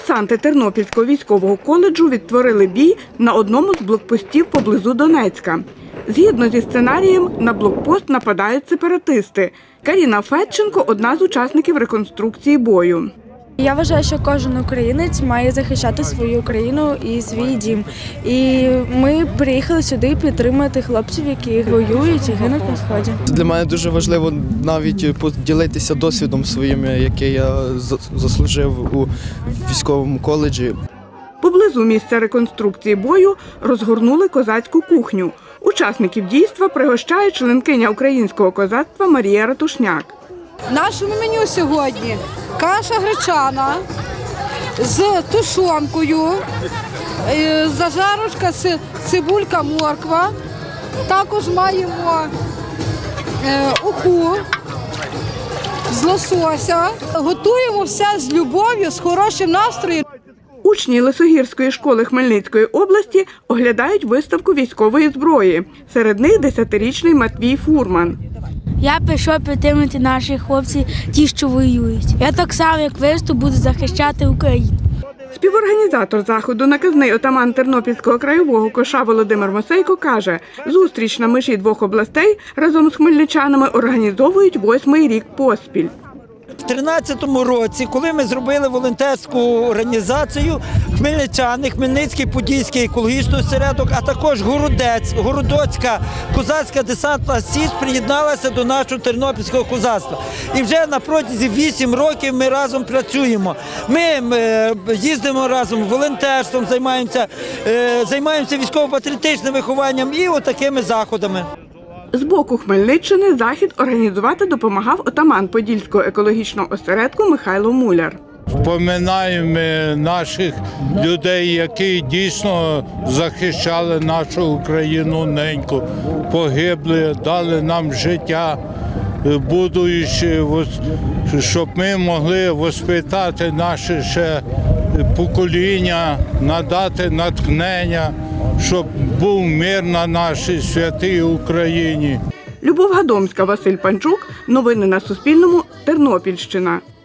Курсанти Тернопільського військового коледжу відтворили бій на одному з блокпостів поблизу Донецька. Згідно зі сценарієм, на блокпост нападають сепаратисти. Каріна Федченко – одна з учасників реконструкції бою. Я вважаю, що кожен українець має захищати свою країну і свій дім. І ми приїхали сюди підтримати хлопців, які воюють і гинуть на сході. Для мене дуже важливо навіть поділитися досвідом своїм, який я заслужив у військовому коледжі. Поблизу місця реконструкції бою розгорнули козацьку кухню. Учасників дійства пригощає членкиня українського козацтва Марія Ратушняк. В нашому меню сьогодні каша гречана з тушонкою, зажарочка, цибулька, морква. Також маємо уху з лосося. Готуємо все з любов'ю, з хорошим настроєм. Учні Лисогірської школи Хмельницької області оглядають виставку військової зброї. Серед них 10-річний Матвій Фурман. Я прийшов підтримати наших хлопців, ті, що воюють. Я так само, як ви, буду захищати Україну. Співорганізатор заходу, наказний отаман Тернопільського краєвого Коша Володимир Мосейко каже, зустріч на межі двох областей разом з хмельничанами організовують 8-й рік поспіль. У 2013 році, коли ми зробили волонтерську організацію, хмельничани, Хмельницький Подільський екологічний осередок, а також Городоцька козацька десантна січ приєдналася до нашого тернопільського козацтва. І вже на протязі 8 років ми разом працюємо. Ми їздимо разом волонтерством, займаємося військово-патріотичним вихованням і отакими заходами. З боку Хмельниччини захід організувати допомагав отаман Подільського екологічного осередку Михайло Муляр. Пам'ятаємо наших людей, які дійсно захищали нашу Україну неньку, погибли, дали нам життя, будуючи, щоб ми могли воспитати наше ще покоління, надати натхнення, щоб був мир на нашій святій Україні. Любов Гадомська, Василь Панчук. Новини на Суспільному. Тернопільщина.